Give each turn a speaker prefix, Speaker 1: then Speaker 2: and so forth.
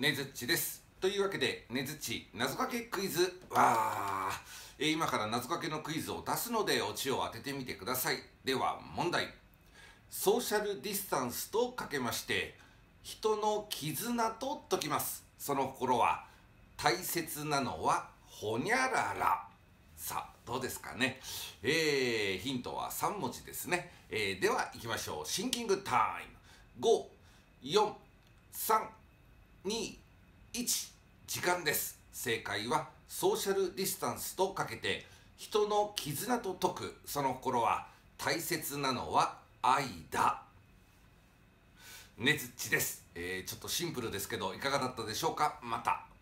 Speaker 1: ねずっちです。というわけで、ねずっち謎かけクイズ今から謎かけのクイズを出すので、オチを当ててみてください。では問題。ソーシャルディスタンスとかけまして、人の絆と解きます。その心は、大切なのはほにゃらら。さあ、どうですかね。ヒントは3文字ですね。では行きましょう。シンキングタイム。5、4、3、2、1、時間です。正解はソーシャルディスタンスとかけて、人の絆と解く。その心は、大切なのは愛だ。ねずっちです。ちょっとシンプルですけどいかがだったでしょうか。また